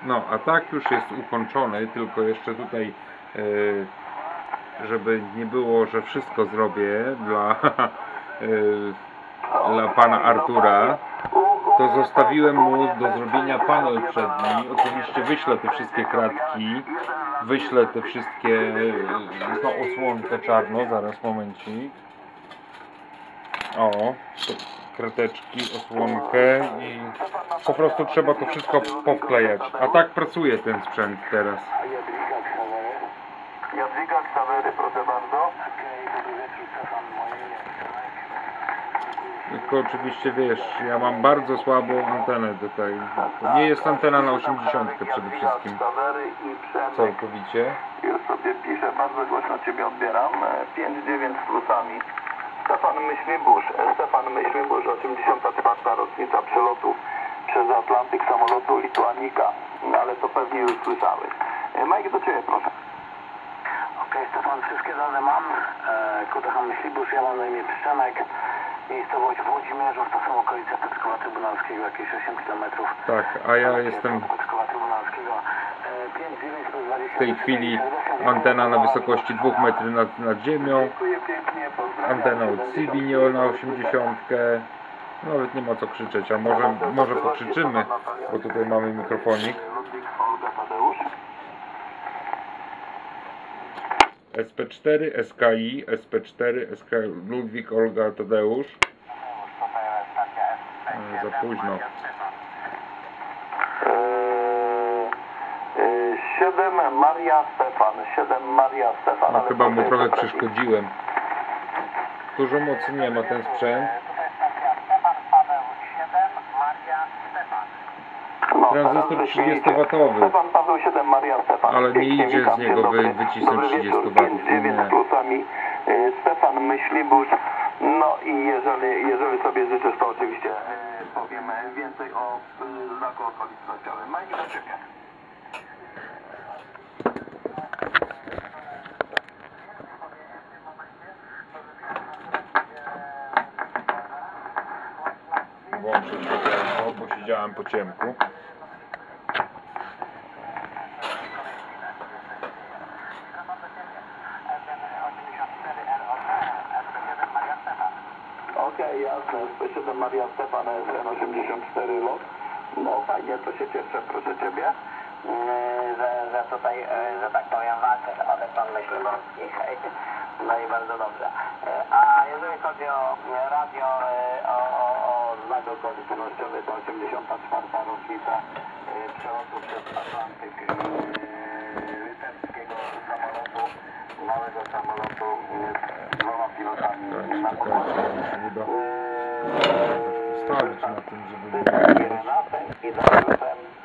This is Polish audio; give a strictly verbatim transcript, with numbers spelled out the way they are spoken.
No, a tak już jest ukończony, tylko jeszcze tutaj, yy, żeby nie było, że wszystko zrobię dla, yy, dla pana Artura, to zostawiłem mu do zrobienia panel przedni. Oczywiście wyślę te wszystkie kratki, wyślę te wszystkie, tą osłonkę czarną, zaraz momencik. O, krateczki, osłonkę i po prostu trzeba to wszystko powklejać. A tak pracuje ten sprzęt teraz. Jadwiga Ksawery, proszę bardzo. Tylko oczywiście wiesz, ja mam bardzo słabą antenę tutaj. To nie jest antena na osiemdziesiątkę przede wszystkim. Całkowicie. Już sobie piszę, bardzo głośno Ciebie odbieram. pięć dziewięć z plusami. Stefan Myślibusz, Stefan Myślibusz, osiemdziesiąta czwarta rocznica przelotu przez Atlantyk samolotu Lituanika. No, ale to pewnie już słyszałeś. Mike, do Ciebie proszę. Okej, okay, Stefan, wszystkie dane mam. E, Kutechan Myślibusz, ja mam na imię Pszczenek. Miejscowość w Włodzimierzów, to są okolice Piotrkowa Trybunalskiego, jakieś osiem kilometrów. Tak, a ja jestem Piotrkowa Trybunalskiego. E, pięć dziewięć plus dwadzieścia. w tej chwili antena na wysokości dwóch metrów nad, nad ziemią. Antena od C B nie na osiemdziesiątkę. Nawet nie ma co krzyczeć, a może, może pokrzyczymy, bo tutaj mamy mikrofonik. S P cztery, S K I, S P cztery, S K I, Ludwik, Olga, Tadeusz. E, za późno. siedem Maria Stefan, siedem Maria Stefan. No, chyba mu trochę przeszkodziłem. Dużo mocy nie ma ten sprzęt. Tranzystor trzydziestowatowy. Stefan Paweł siedem Maria Stefan. Ale nie idzie z niego wy, wycisnąć trzydzieści watów. Nie. Stefan Myślibusz. No i jeżeli, jeżeli sobie życzysz, to oczywiście powiem więcej o znaku okolicznościowym. Majki do Ciebie. Włączę światełko, bo siedziałem po ciemku. Okej, okay, jasne, S P siedem Maria Stefan, S N osiemdziesiąt cztery lot. No fajnie, to się cieszę, proszę Ciebie. Yy, że, że tutaj, yy, że tak powiem, walczę o ten pan myśliborski. No i bardzo dobrze. Yy, a jeżeli chodzi o yy, radio, yy, o, o, o znak okolicznościowy, to osiemdziesiąta czwarta rocznica yy, przelotu przez Atlantyk yy, litewskiego samolotu, małego samolotu yy, z dwoma pilotami na pokładzie. Stawić na tym, żeby było I Renatem, i Dariuszem.